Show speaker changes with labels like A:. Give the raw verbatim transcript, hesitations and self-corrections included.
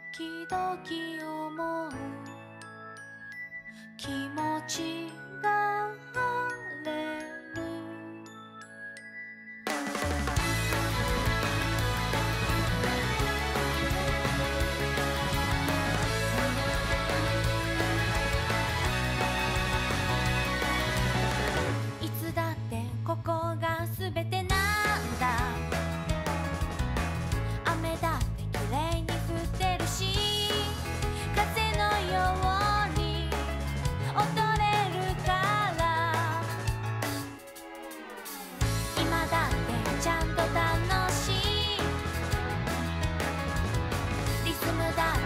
A: 時々思う気持ちが晴れる。いつだってここが全てなんだ。雨だって綺麗に降ってるし、風のように踊れるから、今だってちゃんと楽しいリズムだ